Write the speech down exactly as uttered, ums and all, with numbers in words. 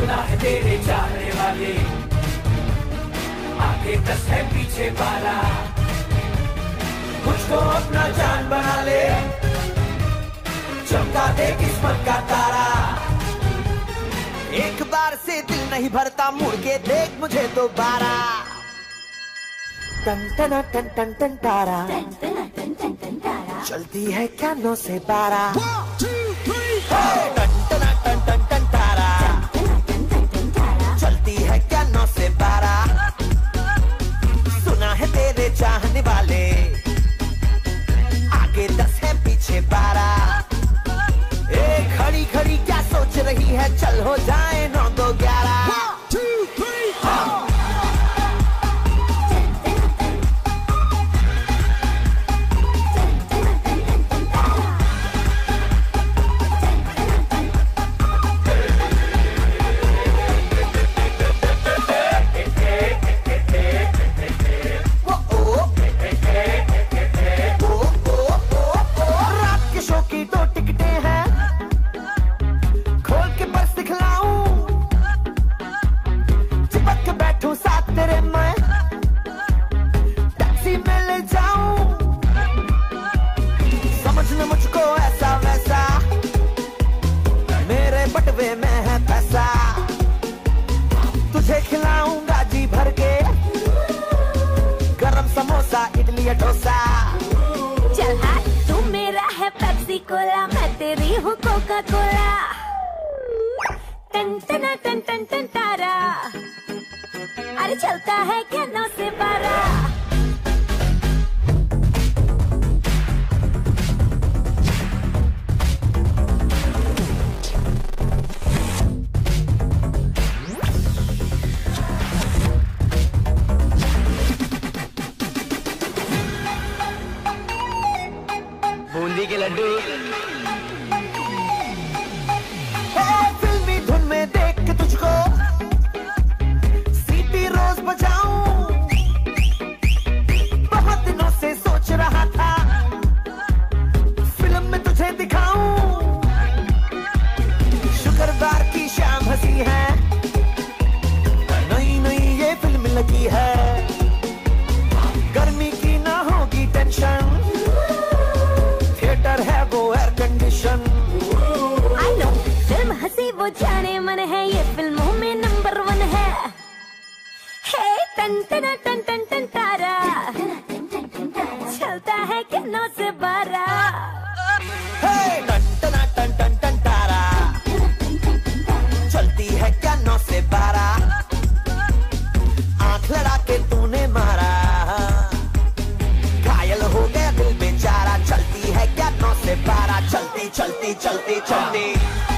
सुना है तेरे चाहने वाले, आगे दस है पीछे बारह, मुझको अपना जान बना ले, चमका दे किस्मत का तारा। एक बार से दिल नहीं भरता, मुड़ के देख मुझे दोबारा। टन टन टन टन टन तारा, चलती है क्या नौ से बारह। टन टन टन टन टन तारा, चलती है क्या नौ से बारह। सुना है तेरे चाहने वाले, आगे दस है पीछे बारह। ए खड़ी खड़ी क्या सोच रही है, चल हो जाए नौ दो ग्यारह। बटवे में है पैसा, तुझे खिलाऊंगा जी भर के, गरम समोसा इडली डोसा। चल हाँ, तू मेरा है पेप्सी कोला, मैं तेरी हूँ कोका कोला। टन टन टन टन टन तारा, अरे चलता है क्या नौ से बारह। बूंदी के लड्डू फिल्मी धुन में देख के तुझको सीटी रोज बजाऊं, बहुत दिनों से सोच रहा था फिल्म में तुझे दिखाऊं। शुक्रवार की शाम हंसी है, नई नई ये फिल्म लगी है, गर्मी की ना होगी टेंशन, है वो air condition. I know, film हंसी वो जाने मन है, ये फिल्मों में नंबर वन है। हे टन टन टन टन टन तारा, चलता है क्या नौ से बारह। हे टन टन टन टन टन तारा, चलती है क्या नौ से बारह। आंख लड़ा के तूने मारा, घायल हो गया दिल बेचारा, चलती है क्या नौ से बारह। चलती चलती चलती चलती